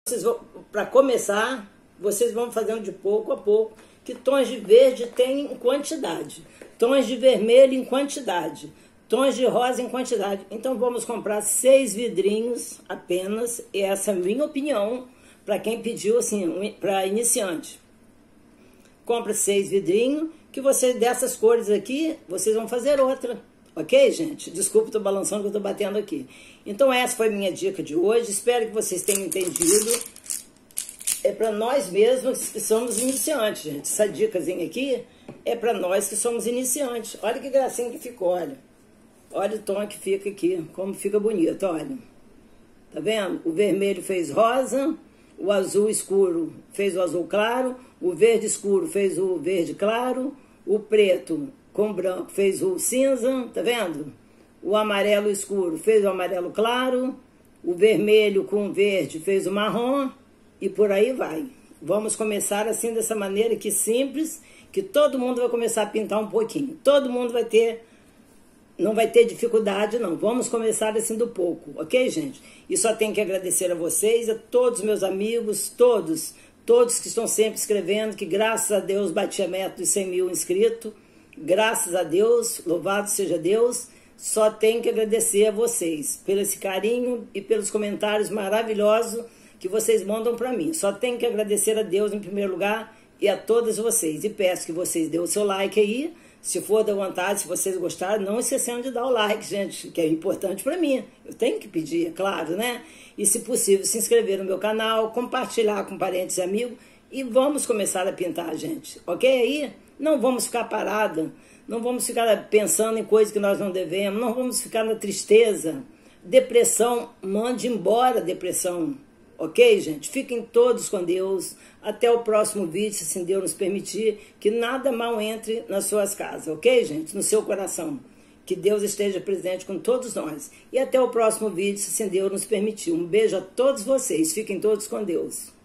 Para começar, vocês vão fazendo de pouco a pouco, que tons de verde tem em quantidade, tons de vermelho em quantidade, tons de rosa em quantidade. Então vamos comprar 6 vidrinhos apenas, e essa é a minha opinião para quem pediu, assim, para iniciante. Compra 6 vidrinhos, que vocês, dessas cores aqui, vocês vão fazer outra. Ok, gente? Desculpa, estou balançando que eu estou batendo aqui. Então essa foi minha dica de hoje, espero que vocês tenham entendido. É para nós mesmos que somos iniciantes, gente. Essa dicasinha aqui é para nós que somos iniciantes. Olha que gracinha que ficou, olha. Olha o tom que fica aqui, como fica bonito, olha. Tá vendo? O vermelho fez rosa, o azul escuro fez o azul claro, o verde escuro fez o verde claro, o preto com branco fez o cinza, tá vendo? O amarelo escuro fez o amarelo claro, o vermelho com verde fez o marrom e por aí vai. Vamos começar assim, dessa maneira que simples, que todo mundo vai começar a pintar um pouquinho. Todo mundo vai ter, não vai ter dificuldade não. Vamos começar assim do pouco, ok, gente? E só tenho que agradecer a vocês, a todos os meus amigos, todos que estão sempre escrevendo, que graças a Deus bati a meta dos 100 mil inscritos. Graças a Deus, louvado seja Deus, só tenho que agradecer a vocês pelo esse carinho e pelos comentários maravilhosos que vocês mandam para mim. Só tenho que agradecer a Deus em primeiro lugar e a todos vocês. E peço que vocês dêem o seu like aí, se for da vontade, se vocês gostaram, não esquecendo de dar o like, gente, que é importante para mim. Eu tenho que pedir, é claro, né? E se possível, se inscrever no meu canal, compartilhar com parentes e amigos e vamos começar a pintar, gente. Ok aí? Não vamos ficar parados, não vamos ficar pensando em coisas que nós não devemos, não vamos ficar na tristeza. Depressão, mande embora a depressão. Ok, gente? Fiquem todos com Deus. Até o próximo vídeo, se assim Deus nos permitir, que nada mal entre nas suas casas, ok, gente? No seu coração. Que Deus esteja presente com todos nós. E até o próximo vídeo, se assim Deus nos permitir. Um beijo a todos vocês. Fiquem todos com Deus.